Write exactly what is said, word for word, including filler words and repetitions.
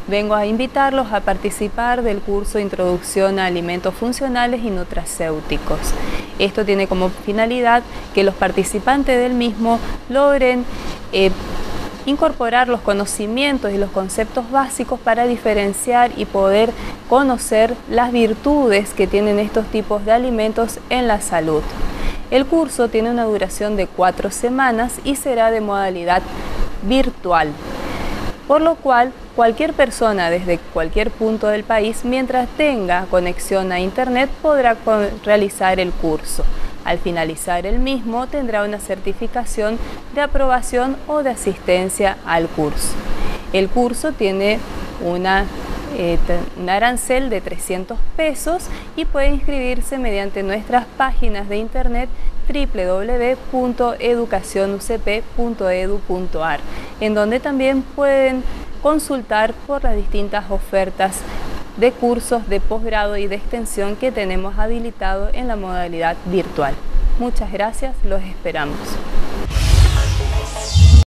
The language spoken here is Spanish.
vengo a invitarlos a participar del curso Introducción a Alimentos Funcionales y Nutracéuticos. Esto tiene como finalidad que los participantes del mismo logren eh, incorporar los conocimientos y los conceptos básicos para diferenciar y poder conocer las virtudes que tienen estos tipos de alimentos en la salud. El curso tiene una duración de cuatro semanas y será de modalidad virtual, por lo cual cualquier persona desde cualquier punto del país, mientras tenga conexión a internet, podrá realizar el curso. Al finalizar el mismo, tendrá una certificación de aprobación o de asistencia al curso. El curso tiene una Eh, un arancel de trescientos pesos y puede inscribirse mediante nuestras páginas de internet w w w punto educación u c p punto edu punto a r, en donde también pueden consultar por las distintas ofertas de cursos de posgrado y de extensión que tenemos habilitado en la modalidad virtual. Muchas gracias, los esperamos.